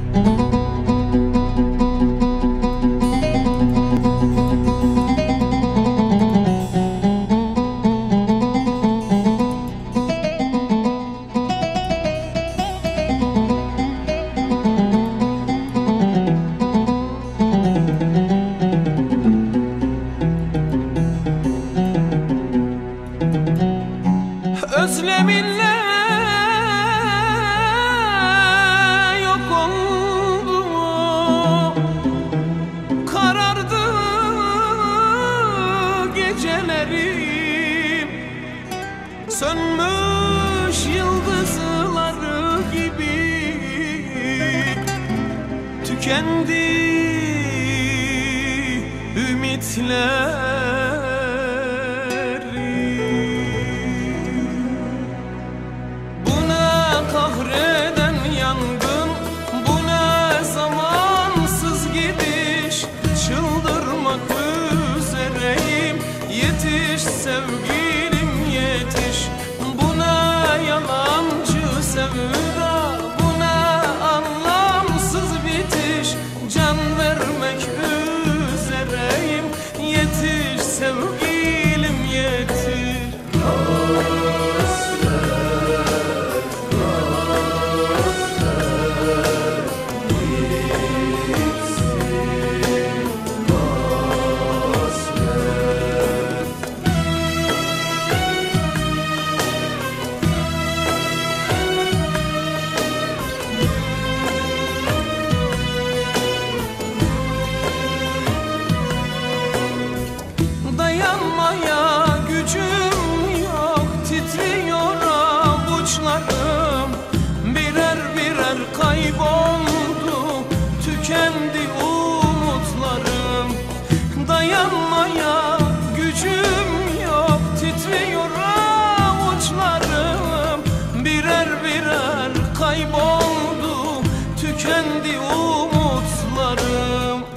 Özleminle yok oldu, karardı gecelerim, sönmüş yıldızları gibi tükendi ümitler. Kahreden yangın, bu ne zamansız gidiş, çıldırmak üzereyim. Yetiş sevgilim yetiş, bu ne yalancı sevda, bu ne anlamsız bitiş. Can vermek üzereyim, yetiş sevgilim yetiş. Dayanmaya gücüm yok, titriyor avuçlarım. Birer birer kayboldu, tükendi umutlarım. Dayanmaya gücüm yok, titriyor avuçlarım. Birer birer kayboldu, tükendi umutlarım.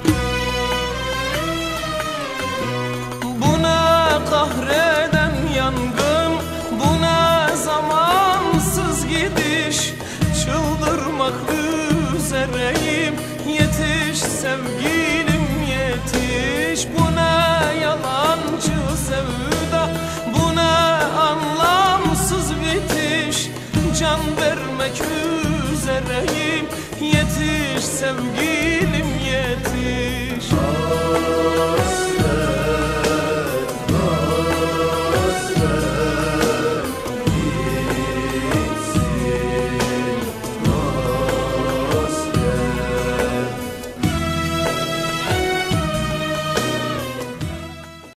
Kahreden yangın, bu ne zamansız gidiş, çıldırmak üzereyim. Yetiş sevgilim yetiş, bu ne yalancı sevda, bu ne anlamsız bitiş. Can vermek üzereyim, yetiş sevgilim yetiş.